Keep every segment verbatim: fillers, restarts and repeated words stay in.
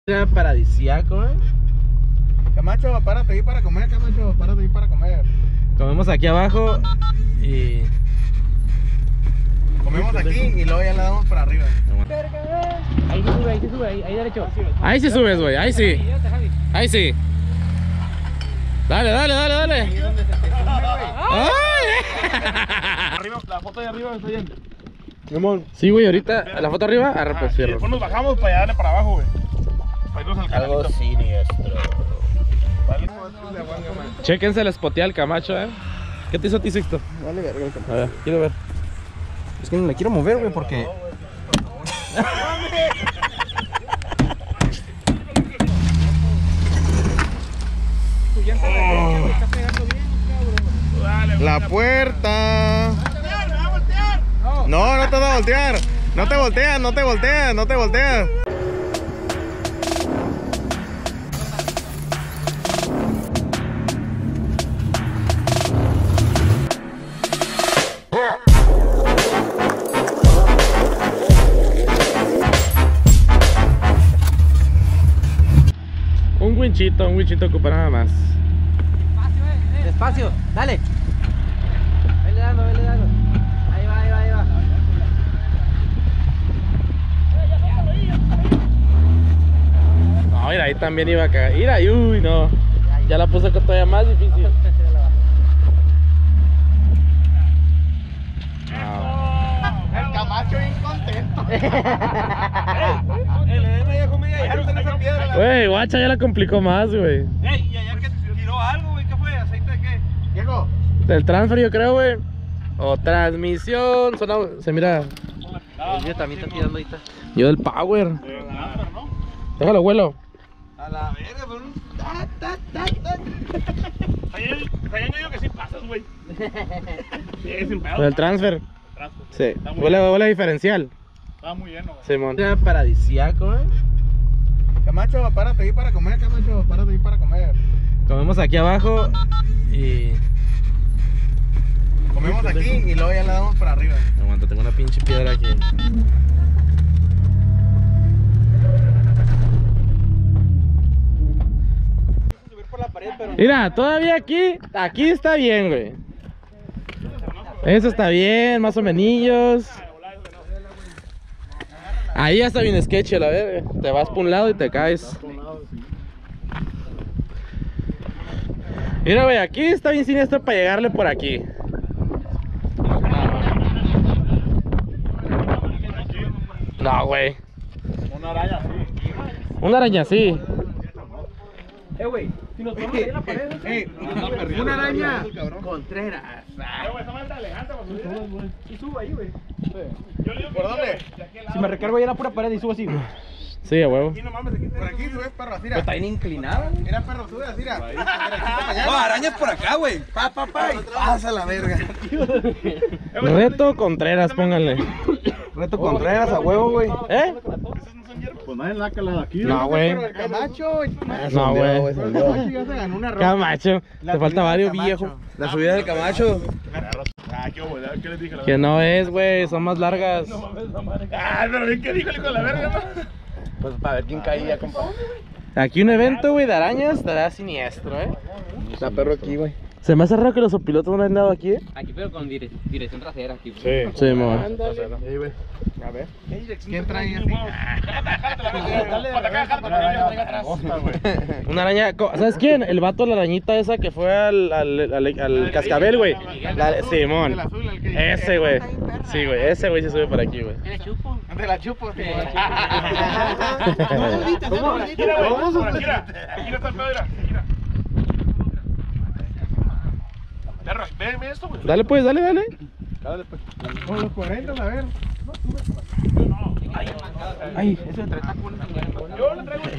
Era paradisíaco, ¿eh? Camacho, párate ahí para comer, Camacho, párate ahí para comer. Comemos aquí abajo y... Comemos aquí y luego ya le damos para arriba. Ahí se sube, ahí se sube, ahí, ahí derecho. Ahí sí subes, güey, ahí sí. Ahí sí. Dale, dale, dale, dale. Ahí es donde se te sube, güey. ¡Ay! Arriba, la foto de arriba está bien. Simón. Sí, güey, ahorita la foto arriba, arre pues Y fierro. después nos bajamos para darle para abajo, güey. Para irnos al canalito. siniestro. Chéquense la spotea al Camacho, eh. ¿Qué te hizo a ti, Sixto? Vale, verga el Camacho. A ver, quiero ver. Es que no le quiero mover, güey, porque... La puerta. No, no te vas a voltear. No te volteas, no te volteas, no te volteas. Un winchito, un winchito ocupa nada más. Despacio, dale. Vele dando, vele dando. Ahí va, ahí va, ahí va. No, mira, ahí también iba a caer. Mira, y uy, no. Ya la puse todavía más difícil. El Camacho bien contento. El Edena ya comí ayer en esa piedra. Güey, guacha ya la complicó más, güey. Ey, y ayer que tiró algo, güey, ¿qué fue? ¿Aceite de qué? Diego. Del transfer, yo creo, güey. O transmisión. Suena, se mira. El mío también está tirando ahorita. Yo del power. ¿no? Déjalo, abuelo. A la verga, por un... ta, ta, ta, ta. Ayer, ayer yo digo que sí pasas, güey. Sí, sin pedo. Del transfer. Transfer. Sí. Está muy Huele, bien. huele diferencial. Estaba muy lleno, güey. Simón. Era paradisíaco, ¿eh? Camacho, párate ahí para comer, Camacho, párate ahí para comer. Comemos aquí abajo y... Comemos aquí y luego ya le damos para arriba. Aguanta, tengo una pinche piedra aquí. Mira, todavía aquí, aquí está bien, güey. Eso está bien, más o menos. Ahí ya está bien sketchy, la verga. Te vas por un lado y te caes. Mira, güey, aquí está bien siniestro para llegarle por aquí. No, güey. Una araña así. Una araña así. Eh, güey, si nos ponemos ahí en la pared. Ey, una araña. Contreras. Eh, güey, esa madre está elegante, güey. Y subo ahí, güey. Yo le digo que ¿Por dónde? de aquel lado. Si me recargo ahí en la pura pared y subo así, güey. Sí, a huevo. Aquí no mames, aquí Por aquí subes, perro, así. Pero está bien inclinada, güey. Mira, perro, sube así. Mira, No, arañas por acá, güey. Pa, pa, pa. y Pasa la verga. Reto Contreras, pónganle. Reto Contreras a huevo, güey. ¿Eh? Pues nadie la cala de aquí. No, güey. Pero el Camacho. No, güey. Camacho ya se ganó una ropa. Camacho. La Te falta subida varios, del Camacho. viejo. La subida del Camacho. Ah, qué güey, ¿qué les dije? La Que no es, güey. Son más largas. Ah, pero bien que dijo el hijo de la verga, ¿no? Pues para ver quién caía, compa. Aquí un evento, güey, de arañas estará siniestro, ¿eh? Está perro aquí, güey. Se me hace raro que los opilotos no han dado aquí, ¿eh? Aquí, pero con dire- dirección trasera, aquí. güey. Sí. Sí, mo. Ahí, güey. A ver. ¿Quién trae así? Una araña. co- ¿Sabes quién? El vato de la arañita esa que fue al, al, al, al cascabel, güey. La- Simón. El azul, el que- Ese, güey. Sí, güey. Ese, güey, se sube por aquí, güey. Mira, chupo. De la chupo, sí. ¿Cómo? Mira, güey, por aquí, mira. Aquí no está el pedo, mira. Mira. Perro, ve, ve esto, güey. Dale, pues, dale, dale. Con los cuarenta, a ver. Ay, Eso entre tacos. Yo le traigo.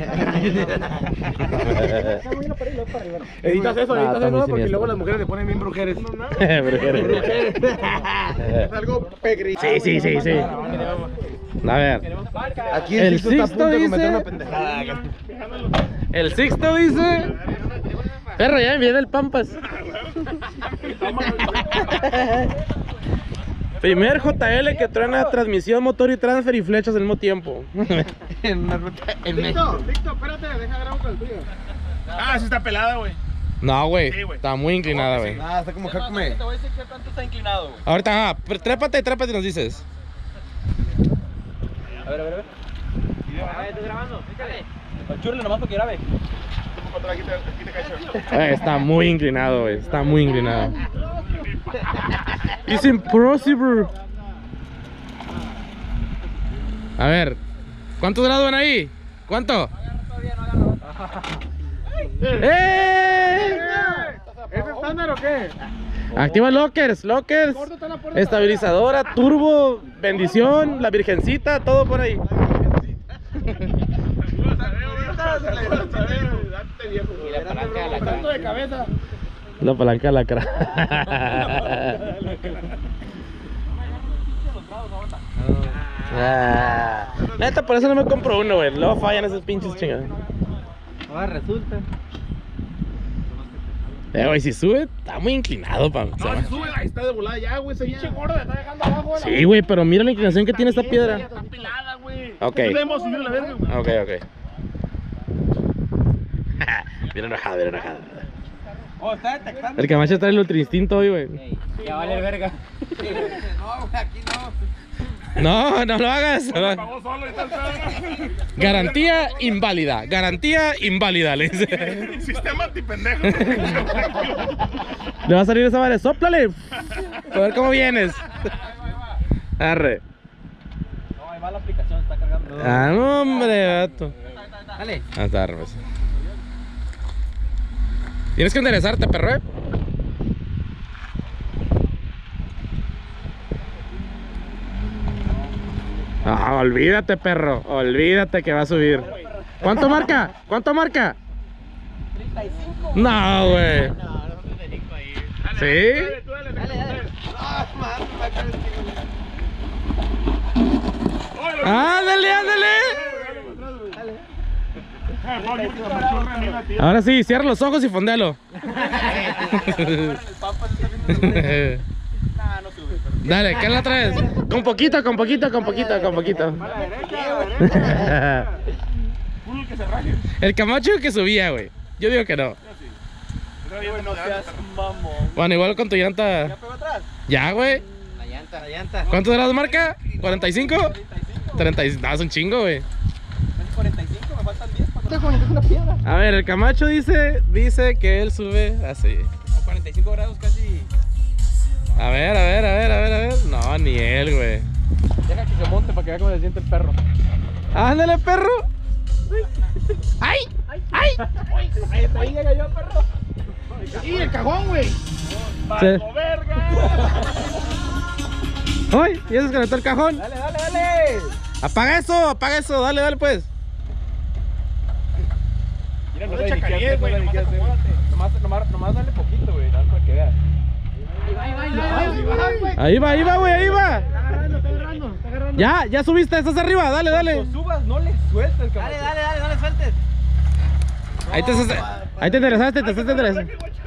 Editas eso, No, editas está muy eso, porque siniestro. luego las mujeres le ponen bien brujeres. Brujeres. Es algo pegri. Sí, sí, sí, sí. A ver. Aquí El el Sixto está a punto de Sixto cometer dice- una pendejada. El Sixto dice... Perro, ya me viene el Pampas. Primer J L que truena transmisión, motor y transfer y flechas al mismo tiempo. En una ruta en Víctor, Víctor, espérate, deja grabo con el tuyo. Ah, sí está pelada, güey. No, güey. Sí, güey. Está muy inclinada, güey. Ah, está como Jacome. Te voy a decir que tanto está inclinado, güey. Ahorita, ah, trépate, trépate y nos dices. A ver, a ver, a ver. A ver, estoy grabando, fíjale. Churle nomás para que grabe. Aquí te, aquí te cacho. Eh, está muy inclinado, güey. Está muy inclinado. It's impossible. A ver, ¿cuántos grados ven ahí? ¿Cuánto? ¡Eh! ¿Es estándar o qué? Activa lockers, lockers, estabilizadora, turbo, bendición, la virgencita, todo por ahí. Y la palanca de la cara. de cabeza. La palanca de la cara. Ah, neta, por eso no me compro uno, güey. Luego fallan esos pinches chingados. Ahora resulta. Eh, güey, si sube, está muy inclinado, pa. No, si sube, ahí está de volada ya, güey. Ese pinche gordo te está dejando abajo. Sí, güey, pero mira la inclinación que tiene esta piedra. Está pelada, güey. Ok. No podemos subir la verga, güey. Ok, ok. Bien enojado, bien enojado. Oh, está detectando. El Camacho trae el ultra instinto hoy, güey. Ya vale verga. No, güey, aquí no. No, no lo hagas. Se pagó solo y está el pedo. Garantía inválida, garantía inválida, le dice. Sistema antipendejo. Le va a salir esa madre, sóplale. A ver cómo vienes. Arre. No, ahí va la aplicación, está cargando. Ah, no, hombre, vato. Dale. Ah, está, arre, pues. Tienes que enderezarte, perro, eh. Ah, olvídate, perro. Olvídate que va a subir. ¿Cuánto marca? ¿Cuánto marca? treinta y cinco. No, güey. No, no me dedico ahí. ¿Sí? Dale, dale. Ah, man, me acaba de ¡Ándale, ándale! Dale. Ahora sí, cierra los ojos y fondéalo. Dale, ¿qué la traes? Con poquito, con poquito, con poquito, con poquito. El Camacho que subía, güey. Yo digo que no. No seas mamón. Bueno, igual con tu llanta. ¿Ya pegó atrás? Ya, güey. La llanta, la llanta. ¿Cuántos grados marca? ¿cuarenta y cinco? treinta y cinco. treinta y cinco. No, es un chingo, güey. Es cuarenta y cinco, me faltan diez para que es una piedra. A ver, el Camacho dice, dice que él sube así. A cuarenta y cinco grados casi. A ver, a ver, a ver, a ver, a ver. No, ni él, güey. Deja que se monte para que vea cómo se siente el perro. Ándale, perro. ¡Ay! ¡Ay! Ahí, ahí llega yo, perro. ¡Y el cajón, güey! ¡Valgo verga! ¡Ay! ¿Ya se desconectó el cajón? Dale, dale, dale. Apaga eso, apaga eso. Dale, dale, pues. Mira, No le chacaríes, güey, nomás acomódate. Nomás, nomás, nomás dale poquito, güey, nada más para que vea. Ahí va, ahí va, güey, ahí va. Ya, ya subiste, estás arriba. Dale, dale. Cuando subas, no le sueltes, cabrón. Dale, dale, dale, no le sueltes. Ahí te, ahí te interesaste, te estás interesando.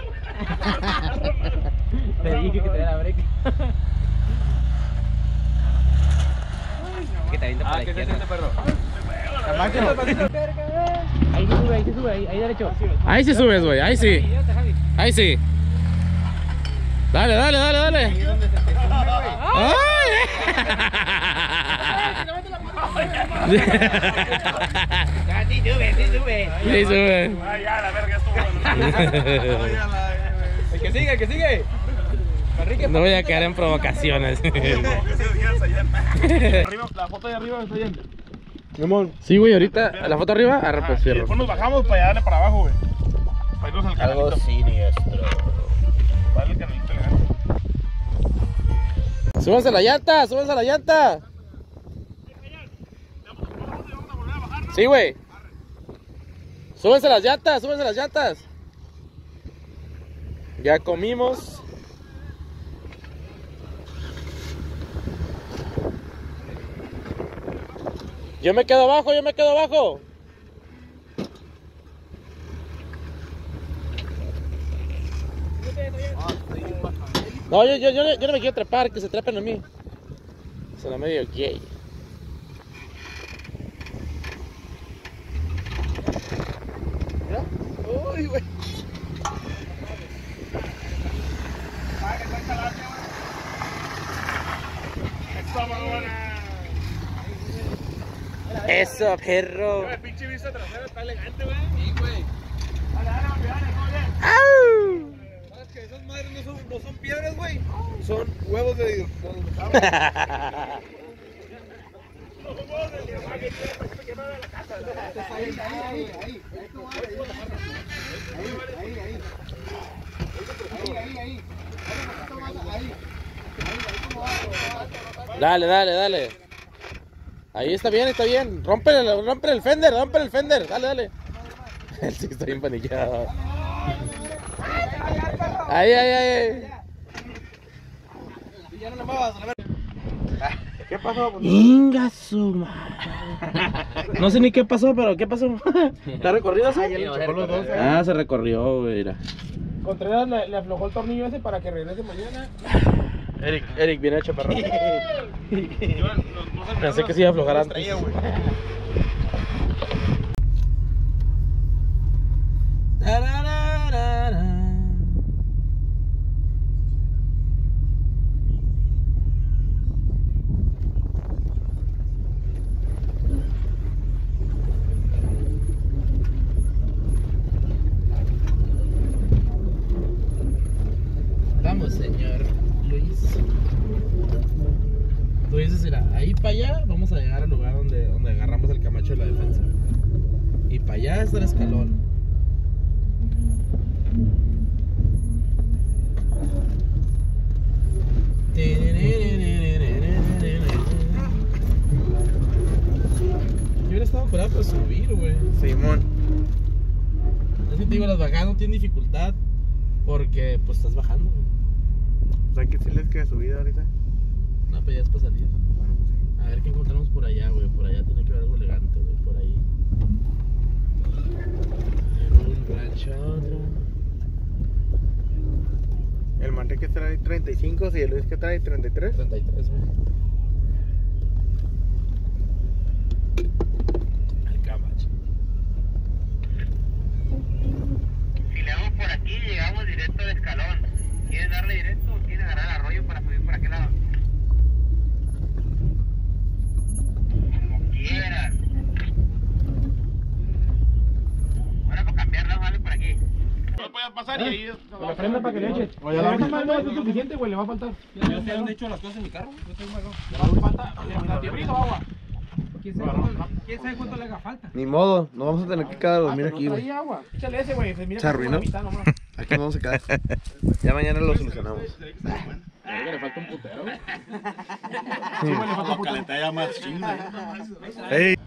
Te dije que te diera break. Que te avienta para la izquierda. Perro. Ahí se sube, ahí se sube, ahí, ahí derecho. Ahí sí subes, güey, ahí sí. Ahí sí. Dale, dale, dale, dale. ¡Ay! Sí sube, sí sube. Sí sube. Ay, ya, la verga estuvo. El que sigue, el que sigue. Enrique, No voy a caer en provocaciones. Arriba, la foto de arriba está llena. Sí, güey, ahorita la foto arriba, arre, pues Y cierro. después nos bajamos para darle para abajo, güey. Para irnos al canalito. siniestro. Para darle el canalito elegante. Súbanse a la llanta, súbanse a la llanta. Sí, güey. Súbanse las llantas, súbanse las llantas. Ya comimos. Yo me quedo abajo, yo me quedo abajo. No, yo, yo, yo, yo no me quiero trepar, que se trepen a mí. Suena medio gay. Uy, güey. Eso, perro. El pinche vista trasera está elegante, güey. Sí, güey. Dale, dale, dale, dale, dale. ¿Sabes que esas madres no son, no son piedras, güey? Son huevos de dinosaurio. Los huevos del diablo que tiene para que me quemara la casa. Ahí, ahí, ahí, ahí. Ahí, tú vas, ahí, ahí, ahí. Ahí, ahí, ahí. Ahí, ahí. Dale, dale, dale. Ahí está bien, está bien. Rómpele, rómpele el fender, rómpele el fender. Dale, dale. Él sí está bien paniqueado. Ahí, ahí, ahí. Ya no le muevas, a ver. ¿Qué pasó? Inga su madre. No sé ni qué pasó, pero ¿qué pasó? ¿Está recorrido así? Ah, se recorrió, güey. Mira. Contreras le, le aflojó el tornillo ese para que regrese mañana. Eric, Eric, bien hecho, perro. Pensé que se iba a aflojar antes. Vamos, señor Luis. Tú dices, mira, ahí para allá vamos a llegar al lugar donde, donde agarramos el Camacho de la defensa. Y para allá está el escalón. Yo hubiera estado curado para subir, güey. Simón. Es que te digo, las bajadas no tienen dificultad porque pues estás bajando, güey. O sea, que si les queda subida ahorita. No, pues ya es para salir. Bueno, pues sí. A ver qué encontramos por allá, güey. Por allá tiene que haber algo elegante, güey. Por ahí. Un rancho, otro. El Manrique trae treinta y cinco y el Luis que trae treinta y tres. treinta y tres, güey. El Camacho. Si le damos por aquí, llegamos directo al escalón. ¿Quieres darle directo o quieres agarrar el arroyo para subir por aquel lado? Como quieras. Ahora para cambiarla, vale por aquí. No puedas pasar y ahí. Con la frena para que le eches. Si le dejas más, no es suficiente, güey, le va a faltar. ¿Ya te han hecho las cosas en mi carro? Yo tengo algo. Le va a faltar. ¿La tierrita o agua? ¿Quién sabe, cuánto, ¿Quién sabe cuánto le haga falta? Ni modo, no vamos a tener que quedar a dormir aquí, Ahí güey. agua. Échale ese, güey. Mira, Se arruinó. la mitad nomás. Aquí no vamos a quedar. Ya mañana lo solucionamos. Le falta un putero, güey. Sí, güey, le falta un puto. Calentar ya más chinga. Ey.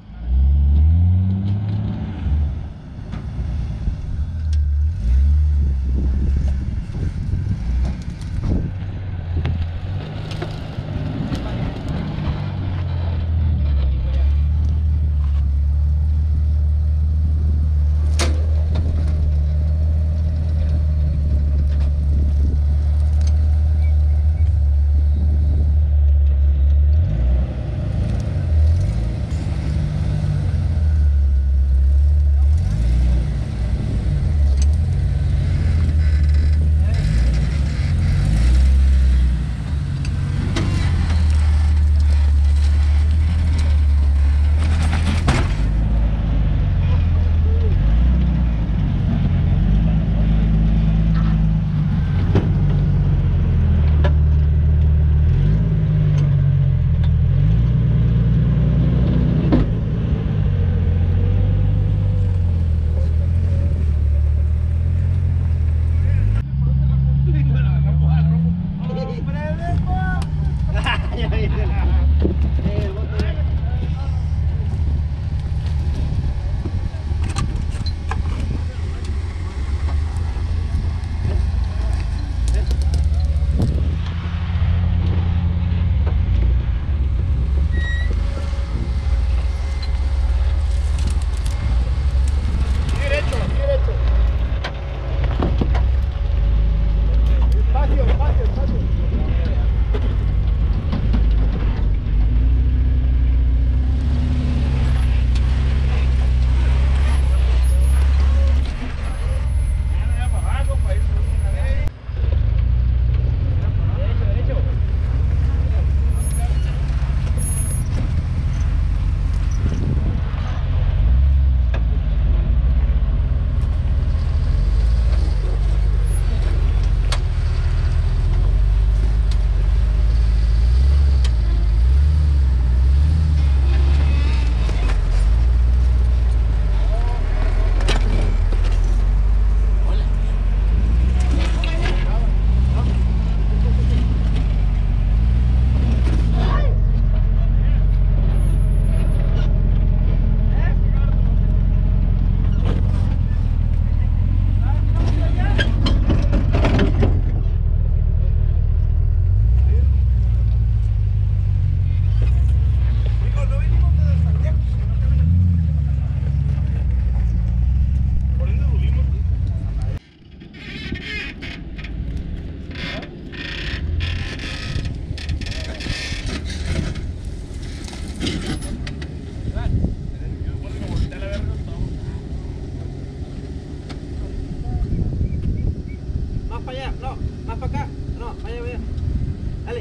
para allá. No, más para acá. No, vaya, vaya. Dale.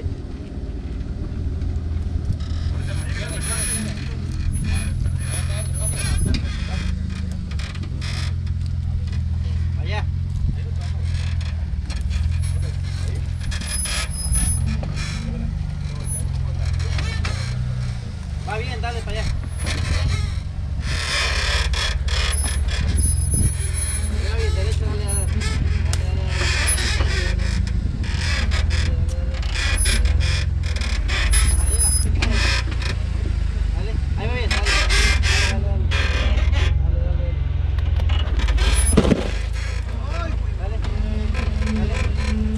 Allá. Va bien, dale para allá. Va bien, derecho, dale, dale. Dale, dale, dale. Dale, ahí va bien, dale. Dale, dale, dale. Dale, dale. Dale.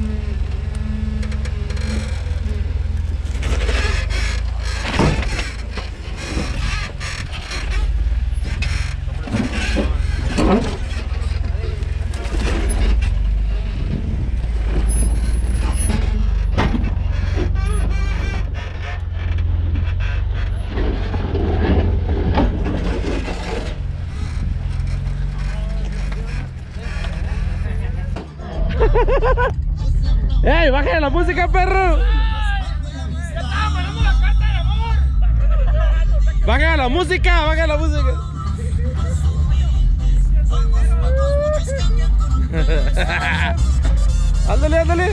¡Ey, bajen la música, perro! ¡Bajen la música! ¡Bajen la música! ¡Ándale, ándale!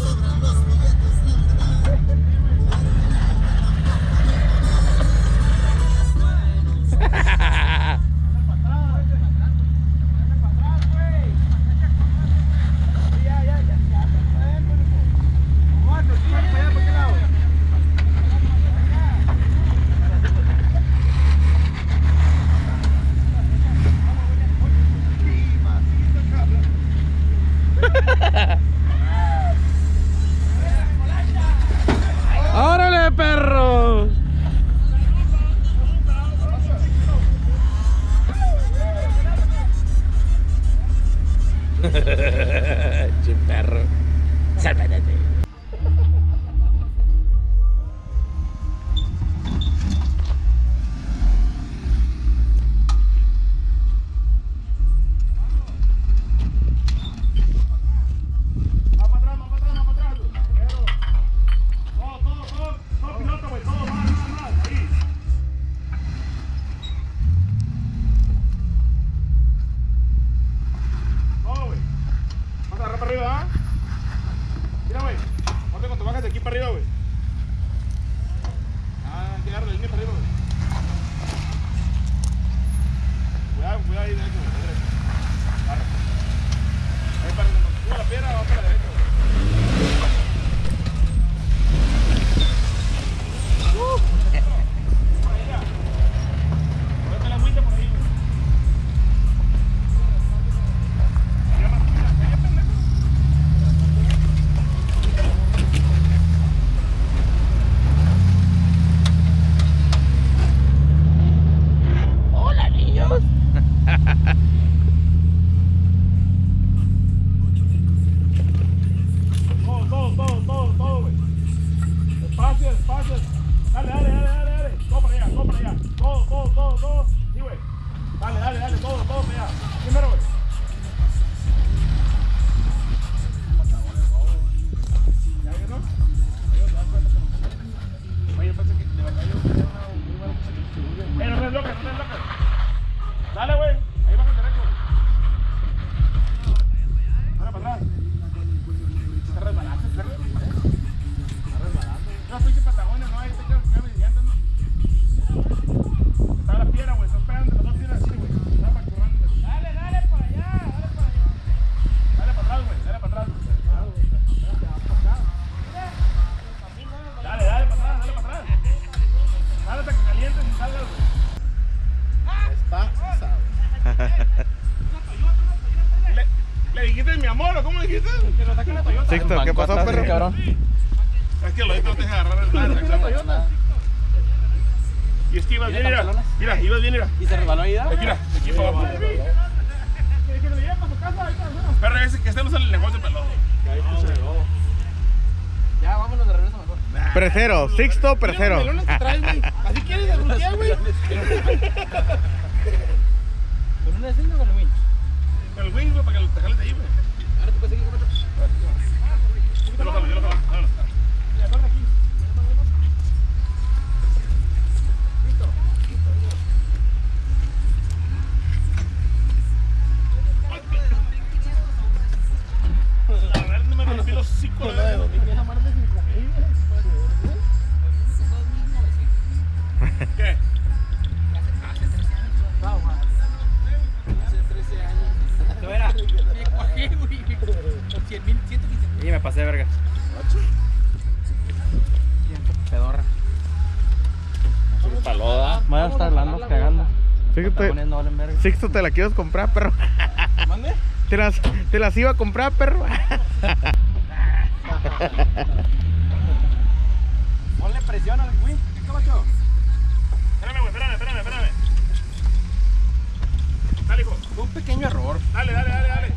¡Órale, perro! Che perro. Sálvate. Sixto, ¿qué pasó, perro? Cabrón. Es que lo otro te deja agarrar el la Y es que ibas bien, mira. Mira, ibas bien, mira. ¿Y se resbaló ahí? Mira, aquí para abajo. Que lo lleven para su casa. Perro, ese que este no sale el negocio, pelado. Ya, vámonos de regreso mejor. Presero, Sixto, presero. Así quieres de brutear, güey. ¿Con una cinta o con el winch? Con el wing, güey, para que lo te jales de ahí, güey. Ahora tú puedes seguir con otro. Yo lo jalo, yo lo jalo. Vámonos. A ver, no me rompí los hocicos. ¿Qué? No era. Me cogí, güey. Con cien mil, ciento quince mil. Y me pasé de verga. Pedorra. Paloda. Vaya a estar la andas cagando. Fíjate, No valen verga. Sixto, te la quieres comprar, perro. ¿Mande? Te las, te las iba a comprar, perro. Ponle presión al güey. ¿Qué cabacho? Espérame, güey, espérame, espérame, espérame. Dale, hijo. Fue un pequeño error. Dale, dale, dale, dale.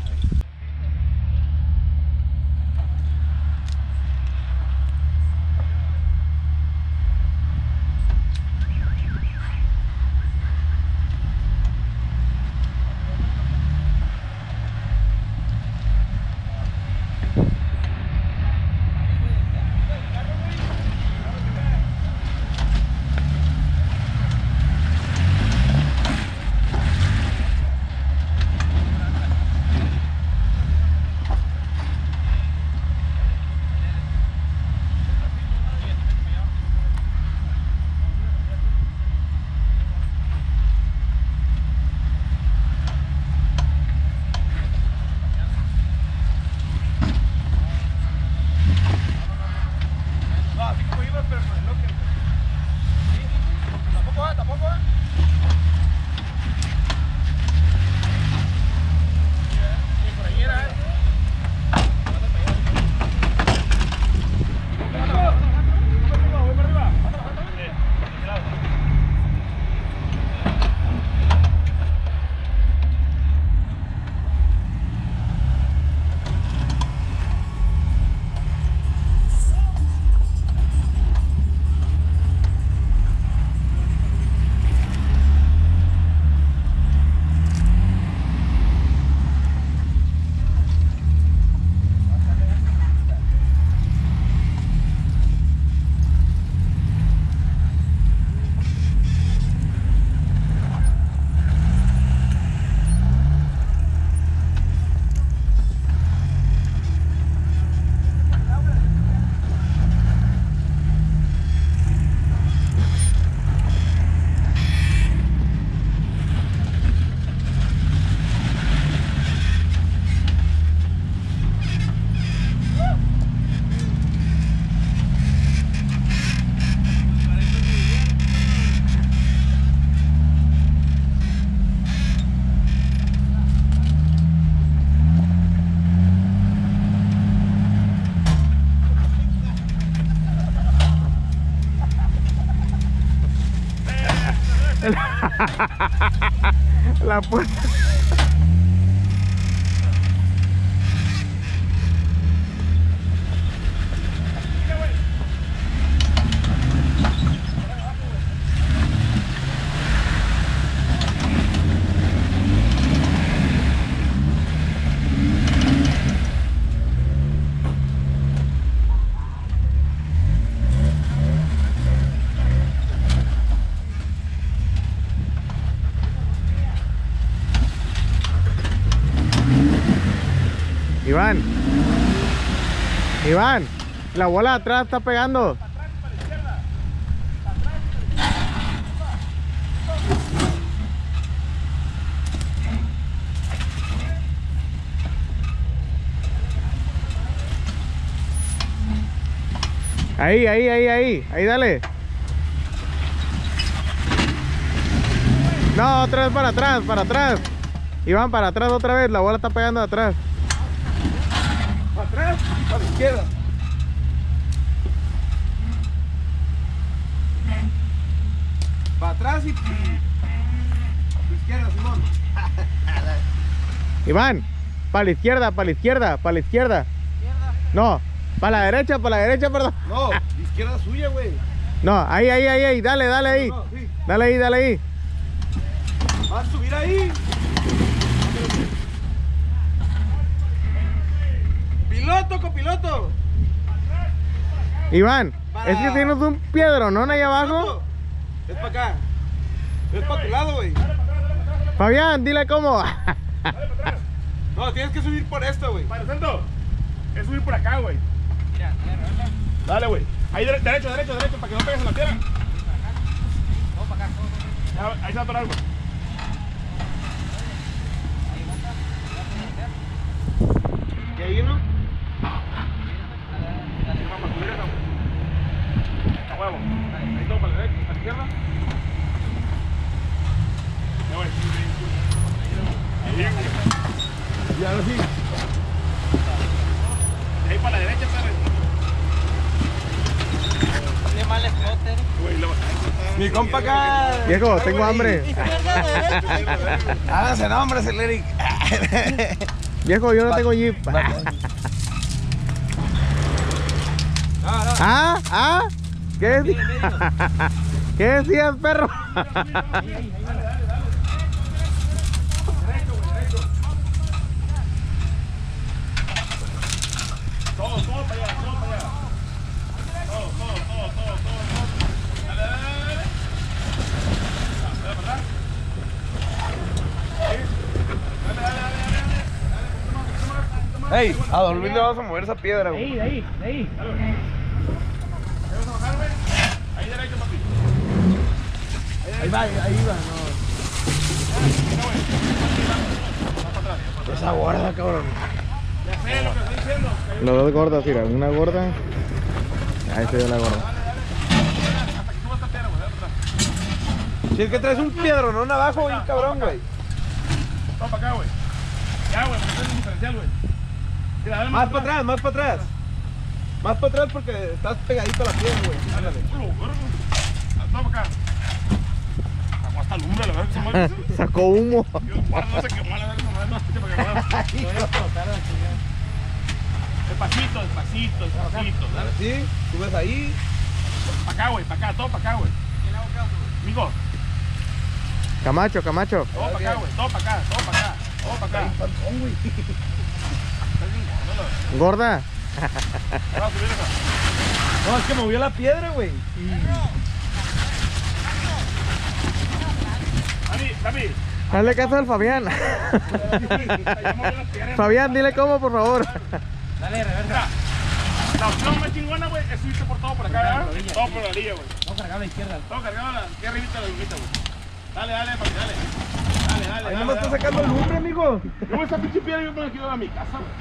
La puerta. Iván, Iván, la bola de atrás está pegando. Ahí, ahí, ahí, ahí, ahí, dale. No, otra vez para atrás, para atrás. Iván, para atrás otra vez, la bola está pegando de atrás. Para atrás y para la izquierda. Para atrás y, y para la izquierda, Simón. Iván, para la izquierda, para la izquierda, para la izquierda. No, para la derecha, para la derecha, perdón. No, la izquierda suya, güey. No, ahí, ahí, ahí, ahí, dale, dale ahí. No, sí. Dale ahí, dale ahí. Vas a subir ahí. Iván, es que tienes un piedronón ahí abajo. Es para acá. Es para tu lado, güey. Fabián, dile cómo. No, tienes que subir por esto, güey. Padre Santo, es subir por acá, güey. Dale, güey. Ahí derecho, derecho, derecho, para que no pegues en la piedra. Vamos para acá. Ya, ahí se va a atorar, güey. ¿Y ahí no? Vamos a subir esa, güey. A huevo. Ahí todo para la derecha, para la izquierda. Ya, güey. Bien, güey. Y ahora sí. De ahí para la derecha, ¿sabes? Tiene mal spotter. Güey, lo Mi compa acá. Viejo, tengo hambre. Háganse nombres, el Eric. Viejo, yo no tengo jeep. ¿Ah? ¿Ah? ¿Qué decías? ¿Qué decías, perro? Todo, todo para allá, todo para allá. Todo, todo, todo, todo, todo, todo. Dale, dale, dale, dale. Dale, ¿verdad? Dale, dale, dale, dale, dale. Ey, a dormir le vamos a mover esa piedra, güey. Ahí, ahí, ahí. Ahí vas a bajar, güey. Ahí derecho, papi. Ahí va, ahí va, no. Esa gorda, cabrón. Ya sé lo que estoy diciendo. Los dos gordas, mira, una gorda. Ahí se dio la gorda. Hasta que subas esta piedra, güey. Dale, dale. Si es que traes un piedronón abajo, güey, cabrón, güey. Todo para acá, güey. Ya, güey, porque es un diferencial, güey. Mira, dale Más para atrás, más para atrás. Más para atrás porque estás pegadito a la piedra, güey. Ándale. Todo para acá. Sacó hasta lumbre, la verdad que se mueve. Sacó humo. Yo, guarda, no se quemó, la verdad que se mueve. No, escucha para que mueva. Despacito, despacito, despacito. Dale. Sí, subes ahí. Para acá, güey, para acá, todo para acá, güey. Amigo, Camacho, Camacho. todo para acá, güey, todo para acá, todo para acá, todo para acá. Estás bien gordo, Gorda. ¿no? Vamos a subir esa. No, es que movió la piedra, güey. Dani, Dani. Hazle caso al Fabián. Fabián, dile cómo, por favor. Dale, reversa. Mira, la opción más chingona, güey, es subirte por todo por acá, ¿verdad? Todo por la orilla, güey. Vamos a cargar a la izquierda. Todo cargado a la izquierda, arribita, la lomita, güey. Dale, dale, papi, dale. Dale, dale, Ahí dale. no me está dale. sacando el lumbre, amigo. Yo esa pinche piedra yo me la quiero a mi casa, güey.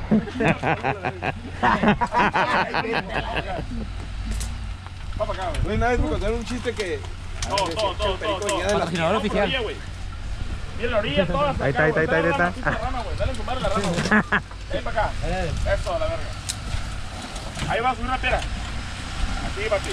Va para acá, güey. Güey, una vez me contaron un chiste que... Todo, todo, todo, todo, todo. Patrocinador Todo por oficial. la orilla, güey. Mira la orilla, toda hasta Ahí acá, está, ahí güey. está, ahí Dale está, la ahí pinche rama, güey. Dale en su madre la rama, güey. Ahí para acá. Eso, a la verga. Ahí va a subir una piedra. Así, papi.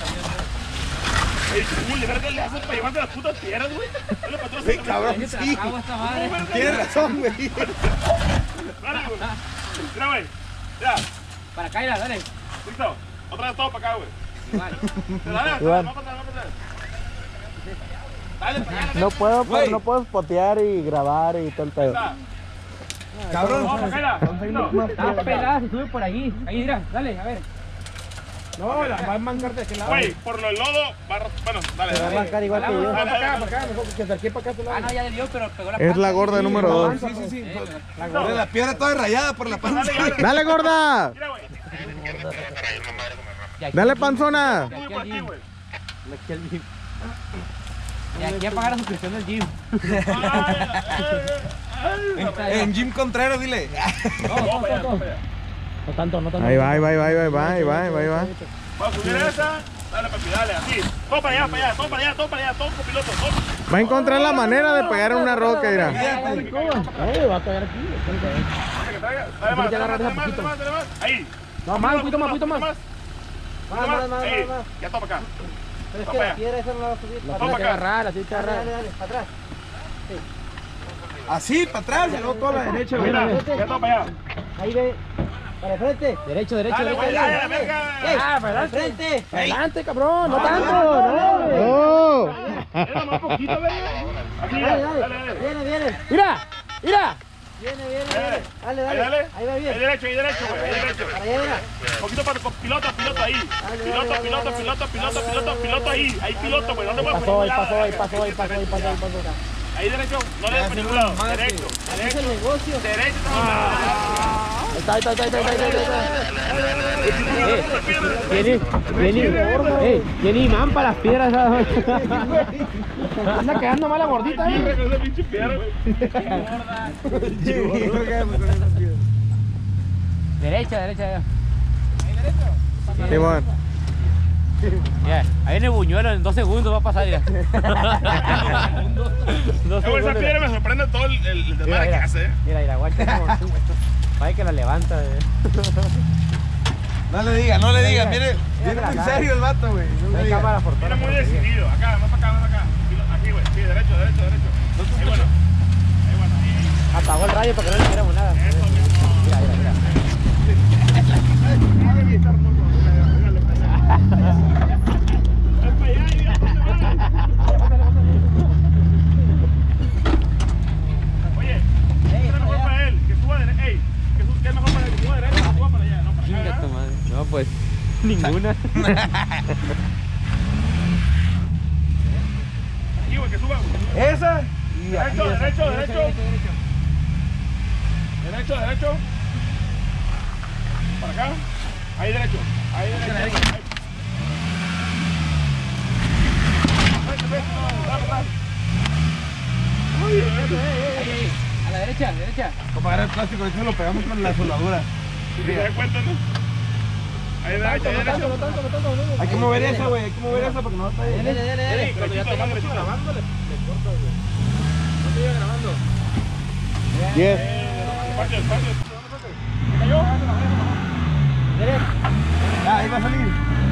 Ey, ¿cómo le verga le haces para llevarte las putas piedras, güey? Dale para atrás. Sí, cabrón, sí. Tienes razón, güey. Dale, güey. Mira, güey. Ya. Para acá, mira, dale. Listo. Otra vez todo para acá, güey. Dale, dale, Igual. vamos para atrás, vamos para atrás. Dale para allá, No puedo, Güey. no puedo spotear y grabar y todo el pedo. Está. Cabrón. Vamos para acá, mira. Está pelada, se sube por ahí. Ahí, mira, dale, a ver. No, la va a mancar de aquel lado. Güey, por lo del lodo, barra... Bueno, dale, dale. arrancar igual que yo. Dale, dale, dale. acá, mejor que se acerque para acá. Ah, no, ya le dio, pero pegó la Es la gorda número dos. Sí, sí, sí. La gorda, la piedra toda rayada por la panza. Dale, dale. Dale, gorda. Mira, güey. Dale, panzona. Sube por aquí, güey. Y aquí a pagar la suscripción del gym. Ay, ay, ay. En Jim Contreras, dile. No, no, para allá, para allá. No tanto, no tanto. Ahí va, ahí va, ahí va, ahí va, ahí va, ahí va, ahí va. Vamos a subir esa. Dale, papi, dale, así. Todo para allá, para allá, todo para allá, todo para allá, todo copiloto, todo. Va a encontrar la manera de pegar en una roca, mira. Ay, va a pegar aquí. Que traiga. Dale más, dale más, dale más, dale más, dale más. Ahí. No, más, un poquito más, un poquito más. Más, más, más. Ahí. Ya todo para acá. Pero es Todo que para la allá. piedra esa no la va a subir. La Todo tienes para que acá. agarrar, así te Dale, agarrar. dale, dale, para atrás. Así, para atrás, y luego toda la derecha. Mira, güey. ya todo para allá. Ahí ve. Para el frente. Derecho, derecho, Dale, güey, derecho. dale, la verga. Ah, para Al adelante. frente. Adelante, cabrón, no Ah, tanto. ¡No! Era más poquito, güey. Así, Dale, dale, dale. dale. Viene, viene. Mira, mira. Viene, viene, Dale, viene. Dale, ahí, dale. dale. Ahí va bien. Ahí derecho, ahí derecho, güey, ahí derecho. Para allá, mira. Poquito para con piloto, piloto ahí. Dale, Piloto, dale, piloto, dale, piloto, dale, piloto, dale, piloto, dale, piloto dale, ahí. dale. Ahí piloto, güey. No te puedes Pasó, ahí poner pasó, ahí pasó, ahí pasó, ahí pasó, ahí pasó. Ahí derecho, no le des por ningún lado. Derecho, Así es derecho, el negocio. derecho. Ahí está, ahí está, ahí está, ahí está, ahí está. Tiene, tiene, eh, tiene imán para las piedras. ¿Sabes? Anda quedando mala gordita. Sí, con esa pinche piedra, güey. Derecha, derecha. Sí, bueno. Ya, ahí viene Buñuelo, en dos segundos va a pasar ya. Dos Eh, güey, esa segundos. piedra me sorprende todo el, el, el desmadre que hace, eh. Mira, mira, guacha como tú. Vaya que la levanta. eh. No le digas, no le digas. Viene, viene muy serio el vato, güey. No hay cámara por Viene todas muy partes. decidido. Acá, más para acá, más para acá. Aquí, güey. Sí, derecho, derecho, derecho. Ahí, bueno. Ahí, bueno. Ahí, ahí. Apagó el radio para que no le dijéramos nada. Eso, mi amor. Mira, mira, mira. Oye, ¿qué es mejor para él? Que suba derecho. Ey, que su- ¿qué es mejor para él? Que suba derecho o que suba para allá. No, para Chinga acá. tu madre. No, pues, ninguna. Aquí, güey, que suba. Esa. Derecho, derecho, derecho. Derecho, derecho. Para acá. Ahí derecho. Ahí derecho. Ahí. Vete, vete, no, dale, dale. Uy, vete. A la derecha, derecha. Como agarrar el plástico, eso lo pegamos con la soldadura. Si te das cuenta, ¿no? Ahí derecho, ahí derecho. Hay que mover esa, güey. Hay que mover esa porque no está ahí. Dale, dale, dale. Sí, cuando ya tengamos mucho grabando, le cortas, güey. No te iba grabando. Yes. Espacio, espacio. ¿Se cayó? Ya, ahí va a salir.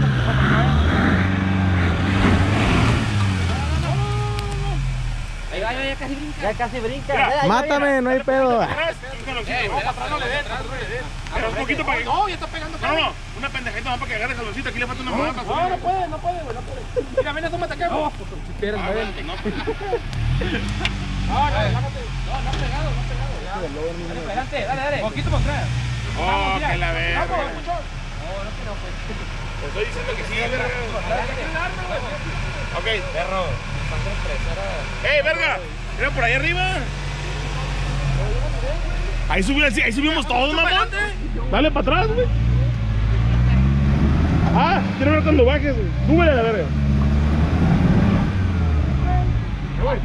Ahí va, ya casi brinca. Ya casi brinca. Mira. Ahí va, Mátame, no hay pedo. Atrás, un jaloncito. No, para atrás no le des, para atrás no le des. Pero un poquito para que... No, ya está pegando. No, no, una pendejita más para que agarre el jaloncito. Aquí le falta una mamá para No, no puede, no puede, güey, no puede. Mira, ven, tómate acá. No, Pierdes, Ah, no, bueno, no. no, relájate. No, no ha pegado, no ha pegado. Ya. Dale, adelante, dale, dale. Poquito para atrás. Oh, que la verga. Vamos, mucho. Te estoy diciendo que sí, verga. Ok. Perro. ¡Ey, verga! Mira por ahí arriba. Ahí, subí, ahí subimos todos, mamá. Dale para atrás, güey. Ah, quiero ver cuando bajes, güey. Súbele a la verga. Ahí voy.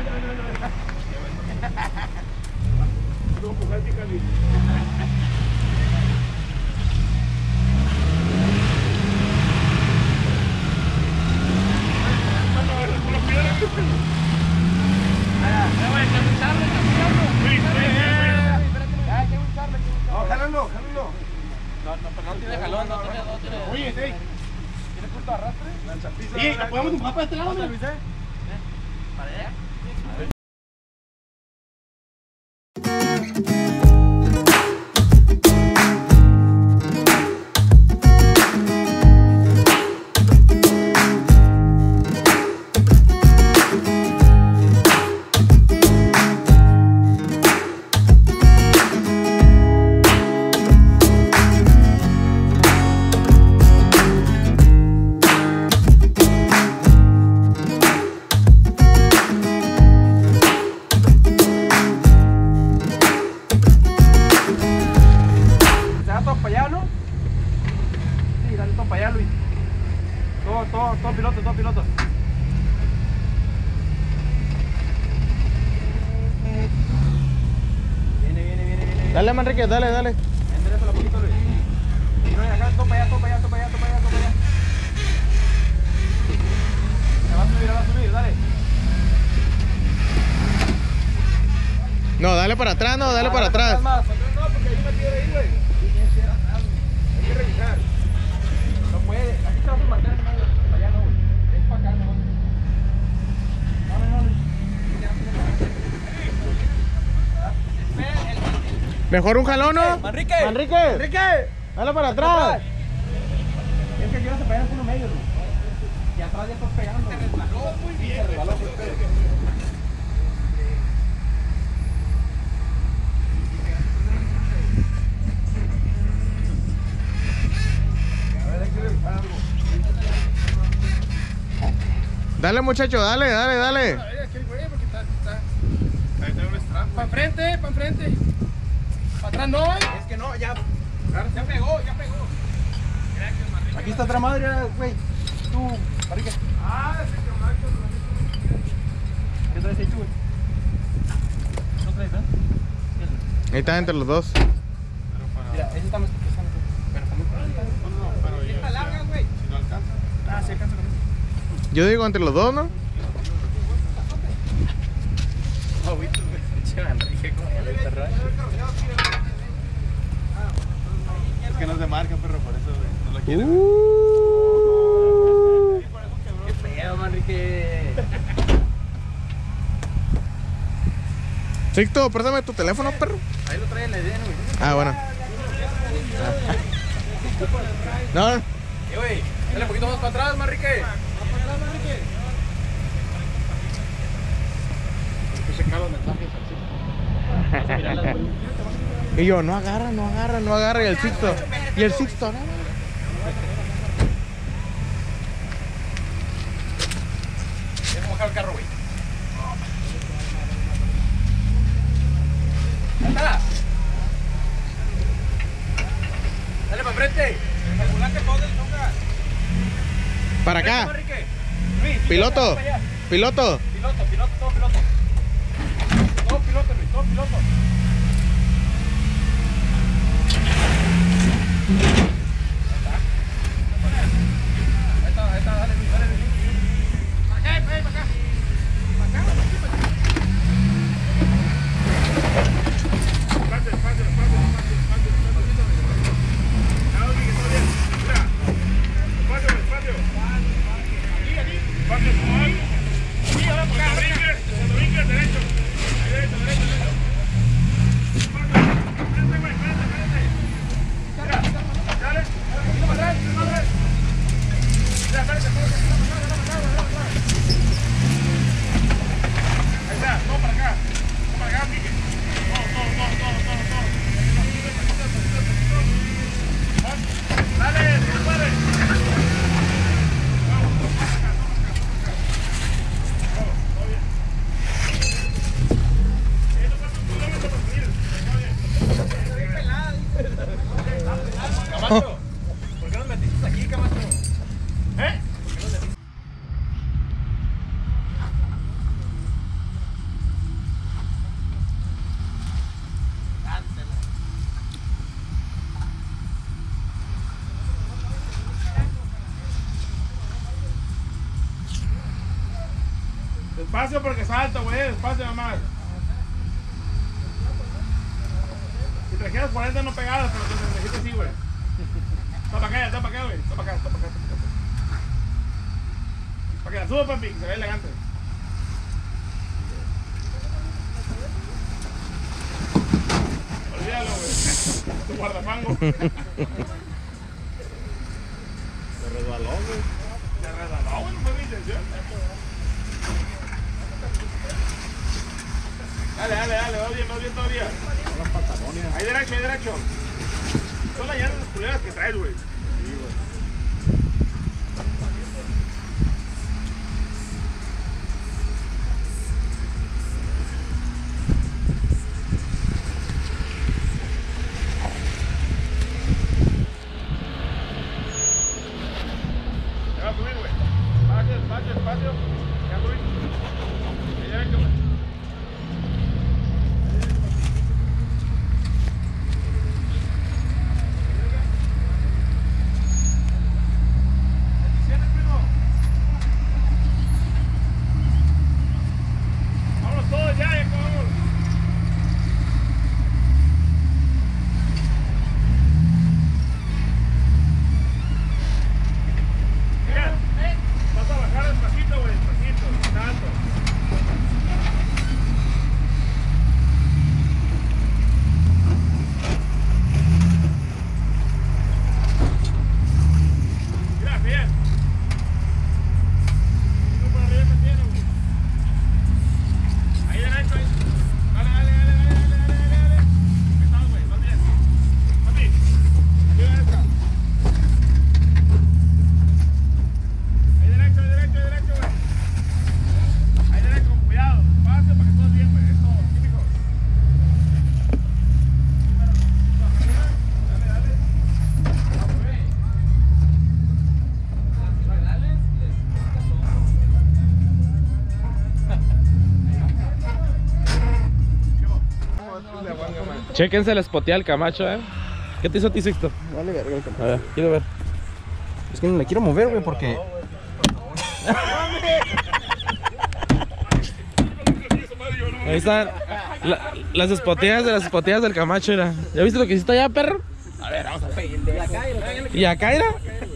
No, jálalo, jálalo. No tiene jalón, no tiene, no tiene. Oye, ey. ¿Tiene punto de arrastre? Oye, ¿la podemos empujar para este lado, mira? ¿Para allá? ¿Se da todo para allá, no? Sí, dale todo para allá, Luis. Todo, todo, todo piloto, todo piloto. Viene, viene, viene, viene. Dale, Manrique, dale, dale. Endereza la poquito, Luis. Y no, y acá, todo para allá, todo para allá, todo para allá, todo para allá, todo para allá. Se va a subir, va a subir, dale. No, dale para atrás, no, dale para atrás. Más, atrás no, porque hay una piedra ahí, güey. Hay que revisar. No puede, aquí te vas a marcar, para allá no, güey. Es para acá, no. No, no, no. Mejor un jalón, ¿no? Manrique. Manrique. Enrique. Dale para atrás. Es que aquí vas a pegar en uno medio, güey. Y atrás ya estás pegando. Se resbaló muy bien. Se resbaló muy bien. Dale, muchacho, dale, dale, dale. Es que el güey, porque está, está. Ahí tengo un strap. Para enfrente, para enfrente. Para atrás no, eh. Es que no, ya. Ya pegó, ya pegó. Aquí está otra madre, güey. Tú, Marique. Ah, ese que más. ¿Qué traes ahí tú, güey? ¿No traes, eh? Ahí está entre los dos. Mira, ese está más pesado. Pero también. No, no, pero yo. Está larga, güey. Si no alcanza. Ah, sí, alcanza con eso. Yo digo entre los dos, ¿no? Oh, güey, pinche Enrique, como ya le está raro. Es que no se marca, perro, por eso, güey. No lo quiere. Uh. Qué pedo, Enrique. Sixto, préstame tu teléfono, perro. Ahí lo trae en la idea, güey. Ah, bueno. No, Eh, güey, dale un poquito más para atrás, Manrique. Más para atrás, Manrique. Se caen los mensajes así. y yo, no agarra, no agarra, no agarra. Y el Sixto, y el Sixto, no. Deja bajar el carro, güey. Ahí está. Dale para enfrente. El volante ponle el nunca. Para acá. Manrique. Luis, Piloto, para allá. piloto. Piloto, piloto, todo piloto. Todo piloto, Luis, todo piloto. Ahí está, ahí está, dale Luis, dale Luis. Para acá, para acá, para acá. Para acá, para acá, para acá. Espacio, espacio, espacio, espacio, espacio, espacio. Nada, que está bien. Mira. Espacio, espacio. Aquí, aquí. Espacio, espacio. Sí, ahora por acá. Cuando brinques, cuando brinques, derecho. Ahí, derecho, derecho, derecho. Espacio. Espérate, güey, espérate, espérate. Mira, dale. Un poquito para atrás, más atrás. Mira, espérate, espérate. Ahí está, todo para acá. Todo para acá, Quique. Todo, todo, todo, todo, todo, todo. Dale, si puedes. Vamos, todo para acá, todo para acá, todo para acá. Todo, todo bien. Esto pasa un kilómetro por mil. Todo bien. Camacho, ¿por qué nos metiste aquí, Camacho? ¿Eh? Despacio porque salta, güey, despacio nomás. Si trajeras cuarenta no pegadas, pero te trajiste así, güey. Está para acá, está para acá, güey. Está para acá, está para acá, está para acá. Para que la suba, papi, que se vea elegante. Olvídalo, güey. Tu guardafango. Se resbaló, güey. Se resbaló, güey, no fue mi intención. Dale, dale, dale, va bien, va bien todavía. Ahí derecho, ahí derecho. Son las llantas culeras que traes, güey. Sí, güey. Ya va a subir, güey. Espacio, espacio, espacio. Ya subir. Ahí derecho, güey. Chéquense la spotea al Camacho, eh. ¿Qué te hizo a ti, Sixto? Vale, verga el Camacho. A ver, quiero ver. Es que no le quiero mover, güey, porque... Ahí están la- las espoteas de las espoteas del Camacho, era. ¿Ya viste lo que hiciste allá, perro? A ver, vamos a ver. ¿Y acá era?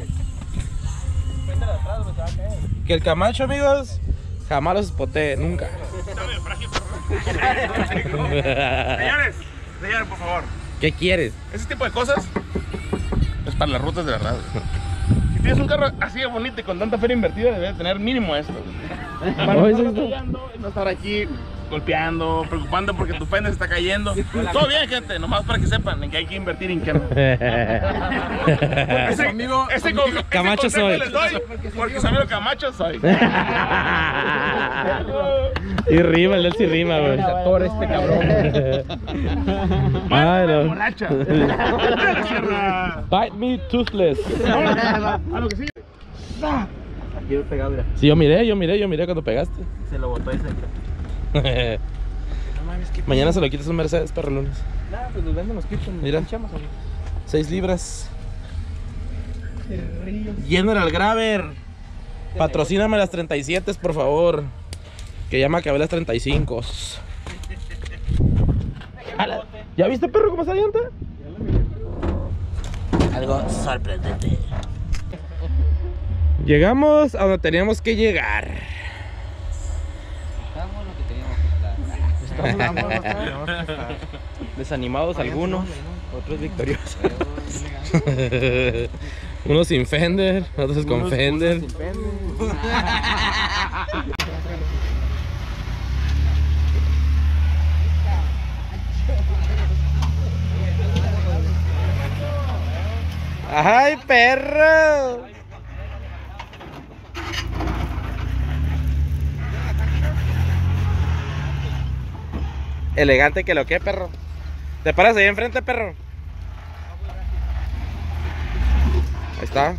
Que el Camacho, amigos, jamás los espotee, nunca. Señores, señores, por favor. ¿Qué quieres? Ese tipo de cosas es para las rutas de verdad. Si tienes un carro así de bonito y con tanta feria invertida, debes tener mínimo esto. Para no Ay, estar sí, sí. batallando y no estar aquí golpeando, preocupando porque tu fenda se está cayendo. Todo bien, gente, nomás para que sepan en que hay que invertir y en que no. Ese, Amigo, ese, con- ese Camacho consejo soy. les doy porque su amigo Camacho soy. Y rima, el él sí rima, güey. Por este cabrón. Ay, no. Borracha. Bite me toothless. A lo que sigue. Aquí he pegado, mira. Sí, yo miré, yo miré, yo miré cuando pegaste. Se lo botó ese. Mañana se lo quitas un Mercedes, perro, lunes. Nada, pues nos venden los kits en Mira. en chamas, amigo. seis libras. General Graver. Patrocíname las treinta y siete, por favor. Que ya me acabé las treinta y cinco. Ala, ¿ya viste, perro, cómo se alienta? Algo sorprendente. Llegamos a donde teníamos que llegar. Desanimados algunos, otros victoriosos. Unos sin Fender, otros con Fender. ¡Ay, perro! Elegante que lo que, perro. ¿Te paras ahí enfrente, perro? Ahí está.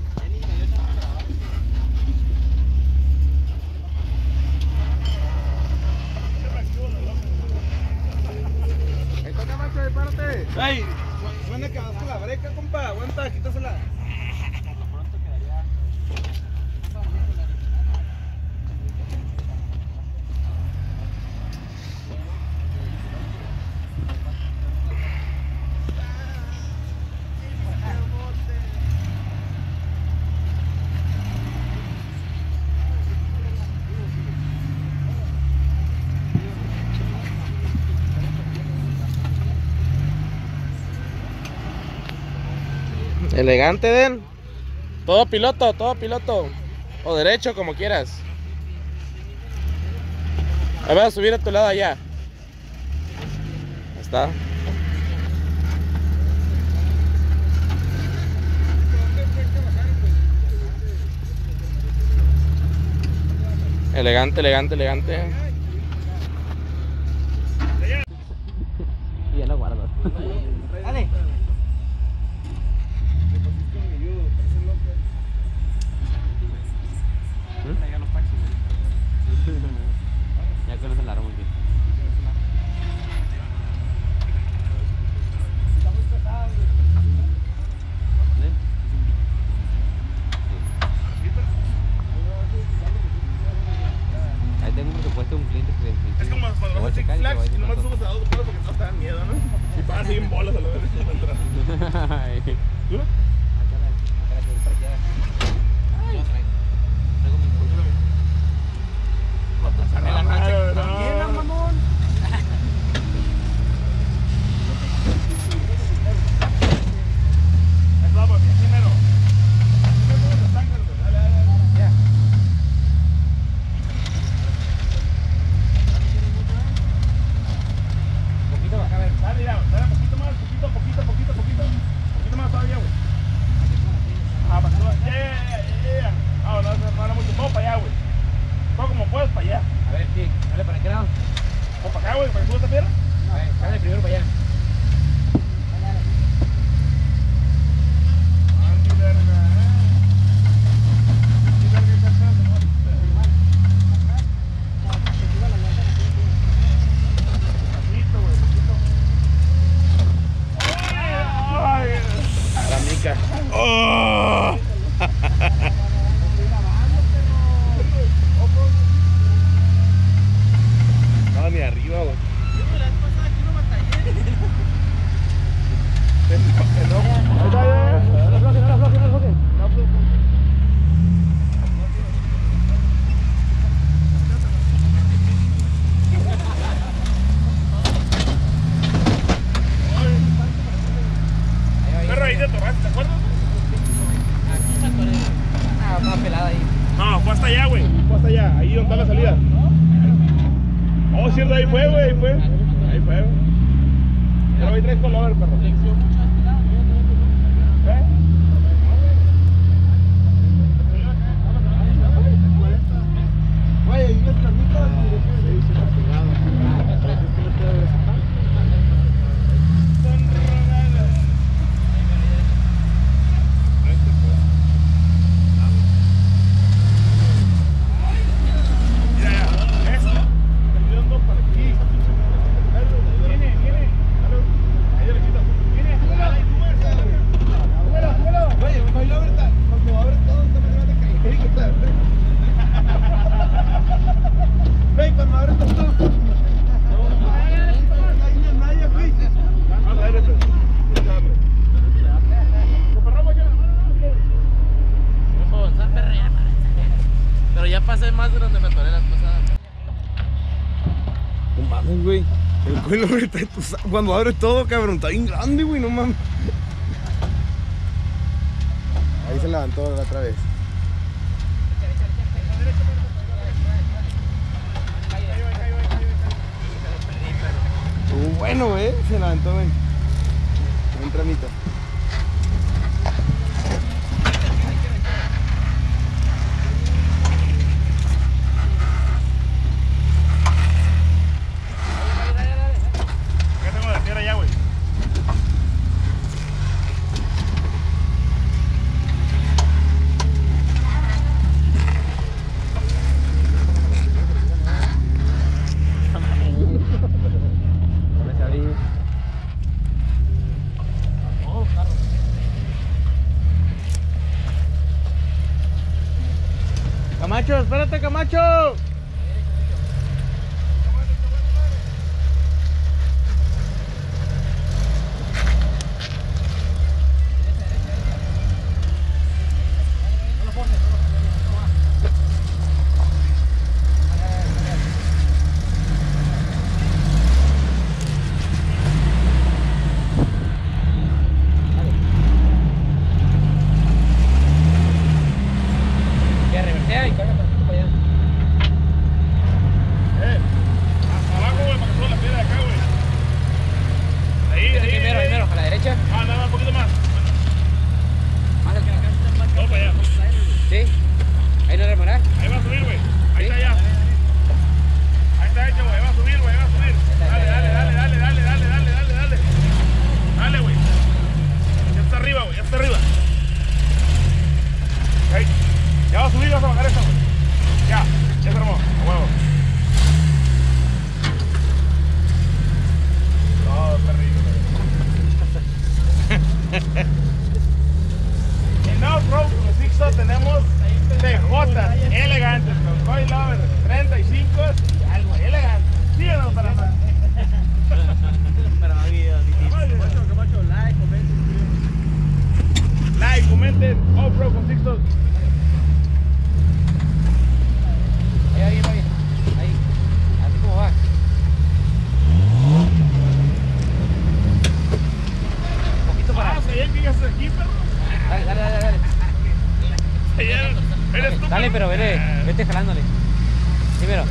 ¡Ey! Suena que vas con la breca, compa. Aguanta, quítasela. Elegante, Den. Todo piloto, todo piloto. O derecho, como quieras. Ahí vas a subir a tu lado allá. Ahí está. Elegante, elegante, elegante. Y ya lo guardo. Dale. Ya conocen la muy bien. Ahí tengo un presupuesto de un cliente que Es como cuando vas a Six Flags y nomás subes a dos palos porque no te dan miedo, ¿no? Y pagas ahí en bolas a la vez y no entras. ¿Tú? A ver, sí, dale para aquel lado. está la salida. Oh, cierto, ahí fue, güey, ahí fue. Ahí fue, güey. Pero ahí traes color, perro. ¿Eh? Güey, ahí las carnitas. Sí, sí, está pegado. Parece que no te debe sacar. Son rodadas. Mira, ya, eso. Terminando para aquí. Viene, viene. Ahí le quito. Viene, júgala y júgala. Júgala, júgala. Oye, me bailó ahorita. Cuando va a ver todo, te me van a caer. Ven, cuando abres todo. Vamos a ver esto. Pero ya pasé más de donde me atoré las pasadas. No mames, güey. El cuello ahorita, cuando abre todo, cabrón, está bien grande, güey, no mames. Ahí se levantó la otra vez. Uh, bueno, eh, se levantó, güey. Un tramito. ¿Qué tengo de tierra ya, güey? Camacho, espérate, Camacho. Ya reversea y carga para allá. Eh, hasta abajo, güey, para que suba la piedra de acá, güey. Ahí, ahí. Primero, ahí. primero, a la derecha. Ah, nada, un poquito más. Más al que acá. Todo para allá. Sí. Ahí no remorar. Ahí va a subir, güey. Ahí Sí. está ya. Ahí está hecho, güey. Ahí va a subir, güey. Ahí va a subir. Dale, dale, dale, dale, dale, dale, dale, dale, dale. Dale, güey. Ya está arriba, güey. Ya está arriba. Ahí. Ya va a subir, vas a bajar esta, güey. Ya. Ya se armó. A huevo. No, está rico, güey. En off-road con Sixto tenemos T J elegantes con coil lover treinta y cinco y algo elegante. Síganos para más. Para más videos. Camacho, Camacho, like, comenten, like, comenten, off-road con Sixto. Ahí va bien, va bien. Ahí. Así como va. Un poquito para. Ah, ¿sabían que ya estás aquí, perro? Dale, dale, dale, dale. ¿Sabían? ¿Eres tú? Dale, pero vete, vete jalándole. Primero.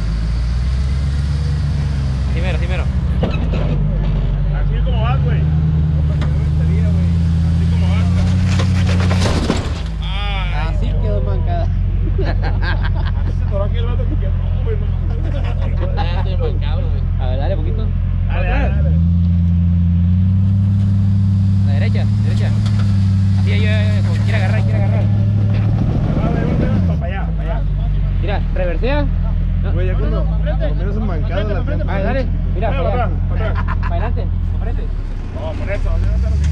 Primero, primero. Así como vas, güey. Así como vas. Ay, Así quedó mancada. así se atoró aquí el vato que quedó, güey. No. Ya estoy mancado, güey. A ver, dale poquito. Dale, dale, dale. A la derecha, derecha. Así, ahí, ahí, ahí, como quiere agarrar, quiere agarrar. A ver, para allá, para allá. Mira, reversea. No. Güey, ya cuando comienzas mancada la Frente, Ah, dale. Mira, Para para atrás, allá. para atrás. Para adelante, para frente. Vamos, por eso. así no está lo que-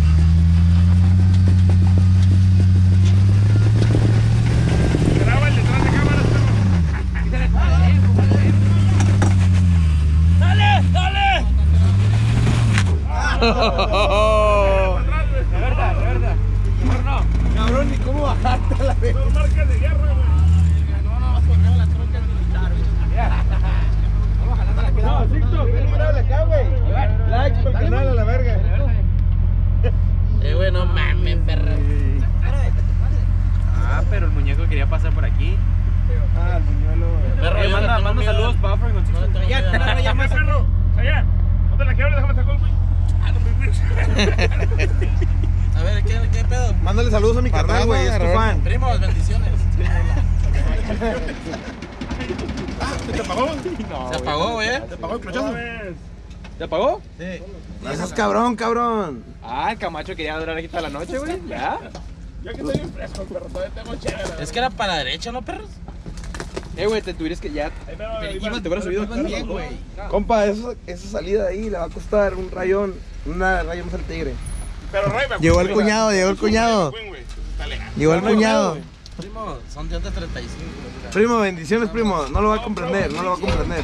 Graba el detrás de cámaras, perro. Quítale como de lejos, como de lejos. ¡Dale! ¡Dale! Oh. Atrás, güey. Reversa, reversa. Mejor no. Cabrón, ni cómo bajarte a la vez. Son marcas de guerra, güey. Mira. Vamos jalando la piedra. No, Sixto, ven mirable acá, güey. Likes para el canal a la verga. Eh, güey, no mames, perra. Ah, pero el muñeco quería pasar por aquí. Ah, el muñuelo. Perro, Eh, yo manda, no tengo A ver, ¿qué, qué pedo? Mándale saludos a mi carnal, güey, es tu fan. Primos, bendiciones. ¿Te apagó? Se apagó, güey. ¿Te apagó el clochazo? ¿Te apagó? Sí. No seas cabrón, cabrón. Ah, el Camacho quería durar aquí toda la noche, güey. Ya. Yo que estoy bien fresco, perro, todavía tengo chévere. Es que era para la derecha, ¿no, perros? Eh, güey, te tuvieras que ya. Ibas, te hubieras subido bien, güey. Compa, eso, esa salida ahí le va a costar un rayón. Una rayón al tigre. Pero Ray, me Llegó el cuñado, llegó el cuñado. Llegó el cuñado. Primo, son de treinta y cinco. Primo, bendiciones, primo. No lo va a comprender, no lo va a comprender.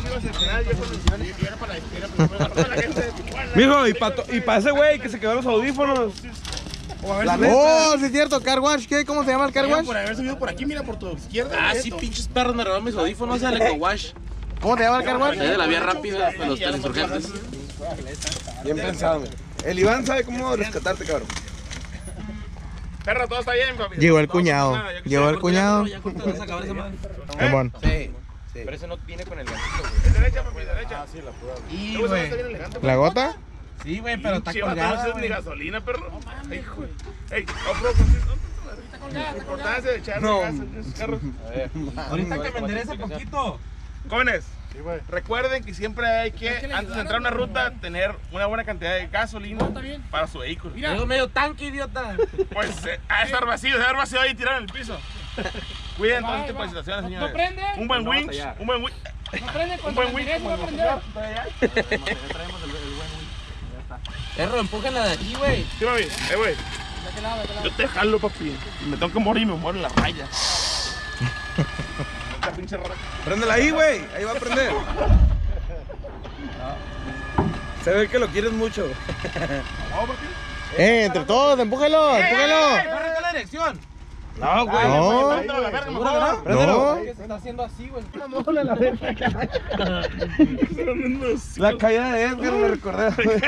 Mijo, y para y pa ese güey que se quedó los audífonos. La neta. Oh, sí es cierto, car wash, ¿qué? ¿Cómo se llama el car wash? Por haber subido por aquí, mira, por tu izquierda. Ah, sí, pinches perros, me robaron mis audífonos del EcoWash. ¿Cómo se llama el car wash? De la vía rápida de los insurgentes. Bien pensado, güey. El Iván sabe cómo rescatarte, cabrón. Perro, todo está bien, papi. Llegó el Todo cuñado. está nada, yo que Llegó sé. el cuñado. Ya corta, vas a acabar esa madre. Simón. Sí. Pero eso no viene con el ganchito, Es derecha, papi, derecha. Ah, sí, la pura. Y, Está güey. bien elegante, ¿La gota? Sí, güey, pero está Pinche vato, colgada, no haces ni güey. gasolina, perro. Ay, hijo. Ey, off-road, ¿dónde está la importancia de echarle gas en esos carros? Ahorita que me enderece poquito. Jóvenes, recuerden que siempre hay que, antes de entrar a una ruta, tener una buena cantidad de gasolina para su vehículo. Tengo medio tanque, idiota. Pues eh, a estar vacío, a estar vacío ahí tirado en el piso. Cuiden todo este tipo de situaciones, señores. ¿No prende? Un buen winch, un buen winch. No prende, Un cuando buen la winch. miré, no va a prender. Perro, empújenla de aquí, güey. Sí, mami, eh, güey. Yo te jalo, papi. Y me tengo que morir, me muero en la raya. Esta pinche rara. Préndela ahí, güey. Ahí va a prender. Se ve que lo quieres mucho. No, papi. Eh, entre todos, empújalo, empújalo. Corre la dirección. No, güey. No. Mándalo a la verga, mejor. No. Se está haciendo así, güey. La caída de Edgar me recordé.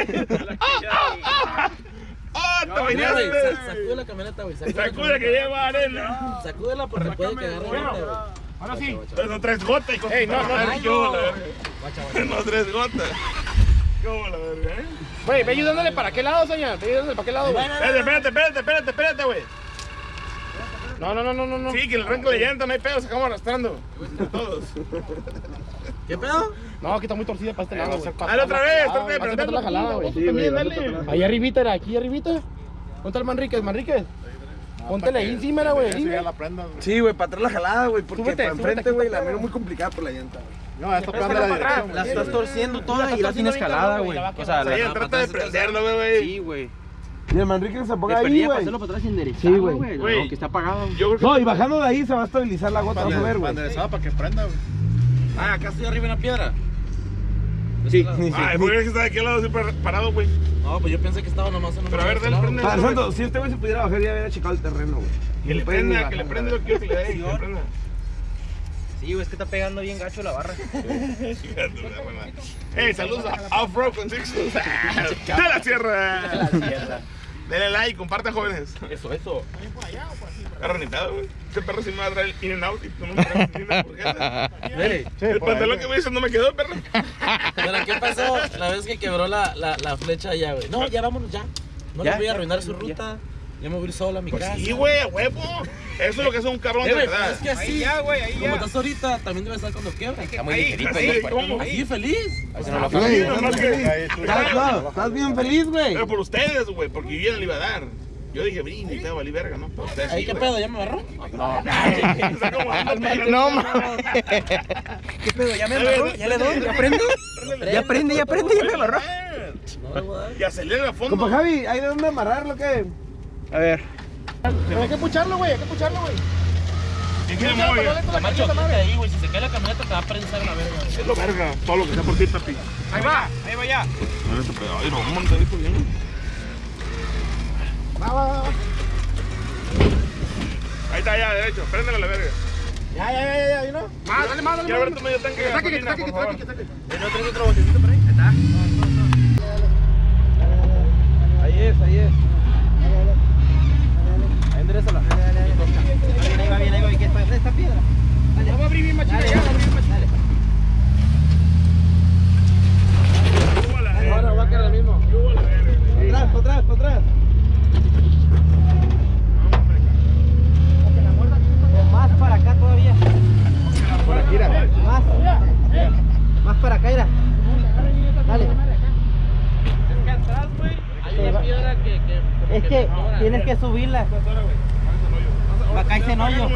¡Ah, te Mira, güey, bañaste! sa- sacude la camioneta, güey. Sacude la Sacude que lleva arena. Sacúdela porque puede que agarre Bueno. ahorita, güey. Ahora sí. No tres gotas y con Ey, no, no, Ay, qué bola, verga. No tres gotas. Qué bola, verga, eh. Güey, ve ayudándole para qué lado, señor. Ve ayudándole para qué lado, güey. Espérate, espérate, espérate, espérate, espérate, güey. No, no, no, no, no. no. Sí, que le arranque la llanta, no hay pedo, se acabamos arrastrando. Todos. ¿Qué pedo? No, aquí está muy torcida para este lado, güey. Dale otra vez, trata de Pásate prenderlo. la jalada, güey. Tú también, dale. Ahí arribita, era aquí arribita. ¿Dónde está el Manríquez, Manríquez? Póntele ahí encima, era, güey. ahí, güey. Sí, güey, para atrás la jalada, güey. Porque Súbete, para súbete, enfrente, aquí güey, está la pedo. miro muy complicada por la llanta, güey. No, está pegando la dirección. La estás torciendo toda y la tienes calada, güey. O sea, Oye, la. trata de prenderlo, güey, güey. Sí, güey. Y el Manrique se Le ponga ahí, perdía para güey. hacerlo para atrás y enderezar. Sí, güey. Güey. No, que está apagado. Yo creo que... No, y bajando de ahí se va a estabilizar la gota, vas a ver, güey. para que prenda, güey. Ah, acá estoy arriba en la piedra. Sí, Ay, ¿por qué está de aquel lado siempre parado, güey? No, pues yo pensé que estaba nomás en un. Pero a ver, dale, prende. Padre Santo, si este güey se pudiera bajar ya hubiera checado el terreno, güey. Que le puede ni prenda, que le bajar, prenda, la lo quiero que le dé, que le prenda. Sí, güey, es que está pegando bien gacho la barra. Hey, saludos a Off-Road con Sixtus. De la sierra. Denle like, compartan, jóvenes. Eso, eso. Perro ni pedo, güey. Este perro sí me va a traer el in and out y tú no me traes el in and hamburguesa. Ey, El pantalón que me dices no me quedó, perro. pero ¿qué pasó la vez que quebró la, la, la flecha allá, güey? No, ya vámonos, ya. No Ya, le voy a ya, arruinar su ya. ruta. Ya me voy a ir solo a mi casa. Sí, güey, a huevo. Eso es lo que es un cabrón Eh, de güey, pero verdad. es que así, ya, güey, ahí como ya. estás ahorita, también debe estar cuando quiebra. Está muy Ahí, ligerito así, ahí, güey. ¿cómo? Así feliz. Así no lo Güey, Sí, estás nomás bien que- feliz. Estás, no, estás bien feliz, güey. Pero por ustedes, güey, porque yo ya no le iba a dar. Yo dije, brin, ni pedo, valí verga, ¿no? Pero ustedes Ahí, sí, ¿qué güey. pedo? ¿Ya me agarró? Está como dando pena. No mames. ¿Qué pedo? ¿Ya me agarró? ¿Ya le doy? ¿Ya prende? ¿Ya prende? ¿Ya prende? ¿Ya me agarró? No le voy a dar. Y acelera a fondo. Compa Javi, ¿hay de dónde amarrarlo qué? A ver. Pero hay que pucharlo, güey. Hay que pucharlo, güey. ¿Y qué me mueve? Camacho, quítate ahí, güey. Si se cae la camioneta, te va a prensar la verga. Es lo verga, todo lo que sea por ti, papi. Ahí va, ahí va ya. No, este pedo. Ay, no, vamos a montar esto bien. Va, va, va. Ahí está, ya, derecho. Préndele a la verga. Ya, ya, ya, ya, ya, ¿no? Más, dale más, dale Quiero más. ver tu medio tanque de Que saque, que gasolina, saque, que por saque, que favor. saque. ¿No traes otro botecito por ahí? Ahí está. Ahí es, ahí es. Ahí enderezala. Ahí va bien, ahí va bien. ¿Qué es esta piedra? Vamos a abrir bien machina, ya, vamos a abrir bien machina. Subo a la No, verga. no, va a quedar el mismo. Subo a la verga. Atrás, para atrás, para atrás. Más para acá todavía. Por aquí, mira. Más. Más para acá, mira. Dale. Es que atrás, güey, hay una piedra que... que Es que tienes que subirla. Va a caerse en hoyo.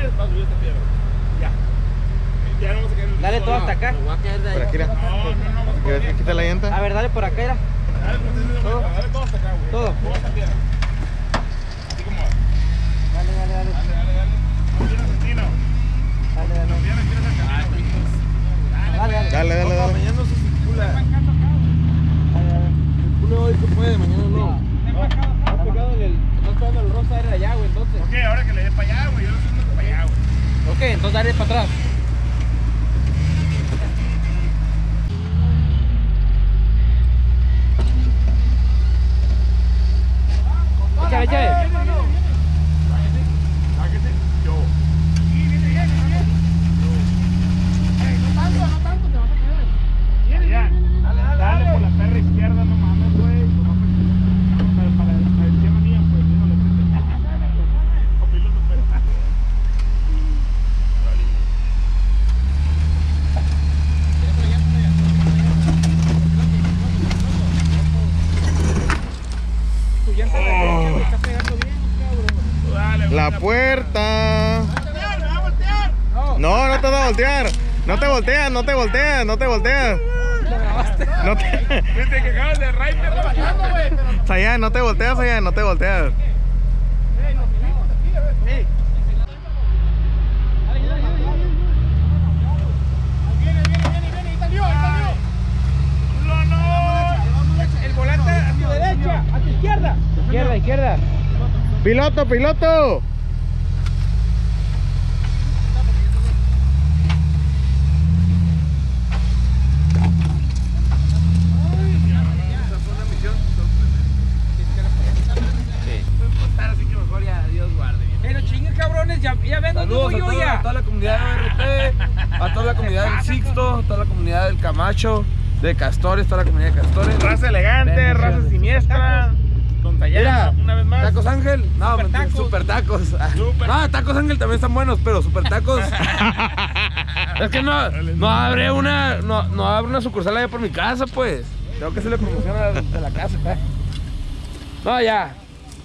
Dale todo hasta acá. Por aquí, mira. Aquí quita la llanta. A ver, dale por acá, mira. Todo. Dale todo hasta acá, güey. Todo. Toda esta piedra. Así como va. Dale, dale, dale. Dale, dale, dale. No tienes destino. Dale, dale. No tienes que ir al camino. Dale, dale. Dale, dale, dale. Mañana no se circula. Dale, dale. Circula hoy se puede, mañana no. Estás pegado en el... Estás pegando el rosa era allá, güey, entonces. Ok, ahora que le dé para allá, güey. Yo no estoy yendo para allá, güey. Ok, entonces dale para atrás. Échale, échale. Sáquese. Yo. Adrián, dale por la perra izquierda, no mames, güey. Para, para, para el tema mío, pues, no le prende. Copiloto, pues. Tu llanta de derecha, güey, estás pegando bien, cabrón. Dale, güey. La puerta. No, no te vas a voltear. No te volteas, no te volteas, no te volteas. No te... Viste que acabas de Rider bajando, güey. Sayán, no te volteas, Sayán, no te volteas. No, no. El volante a tu derecha, a tu izquierda. Izquierda, izquierda. Piloto, piloto. Así que mejor ya, Dios guarde. Pero chingue, cabrones, ya, ya ven dónde Saludos voy a yo toda, a ya. toda la comunidad de R P, a toda la comunidad del Sixto, a toda la comunidad del Camacho, de Castores, toda la comunidad de Castores. Raza elegante, raza siniestra. Don Mira, Tallana, una vez más. Tacos Ángel, no, Super mentira, tacos. super tacos. Super. No, Tacos Ángel también están buenos, pero super tacos. Es que no, no abre una, no, no abre una sucursal allá por mi casa, pues. Tengo que hacerle promoción a de la casa. No, ya.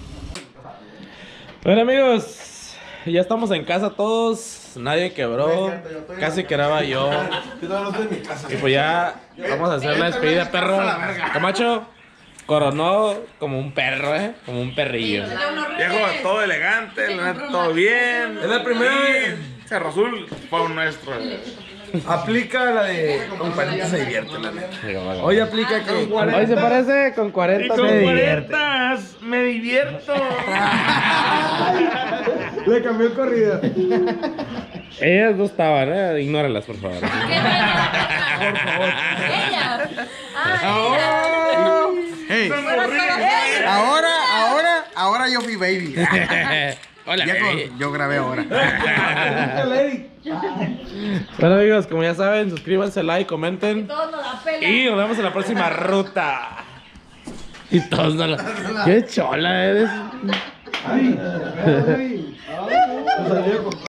Bueno, amigos, ya estamos en casa todos. Nadie quebró. Casi quebraba yo. Y pues ya vamos a hacer la despedida, perro. Camacho coronó como un perro, eh. Como un perrillo. Viejo, todo elegante, la neta, todo bien. Es la primera vez. Cerro Azul fue un nuestro. Aplica la de con cuarenta se divierte, la neta. Hoy aplica que Hoy se parece con Y cuarenta con se divierte. cuarentas me divierto. le cambió el corrido. Ellas no estaban, eh. Ignóralas, por favor. Por favor. Ella. Ah, Hey, ella. ahora, ahora, ahora yo fui baby. Hola, Viejo, baby. yo grabé ahora. Bueno, amigos, como ya saben, suscríbanse, like, comenten. Todos nos la pelan. Y nos vemos en la próxima ruta. Y todos nos la... ¡Qué chola eres!